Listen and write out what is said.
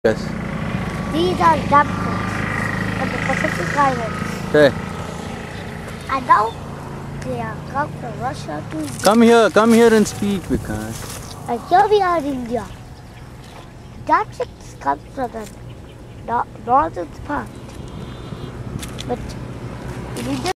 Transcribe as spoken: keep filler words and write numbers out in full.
Yes. These are Dabchicks from the Pacific Islands. Okay. And now they are come from Russia to India. Come here, come here and speak, Vikas. And here we are in India. Dabchicks come from the no northern part. But in India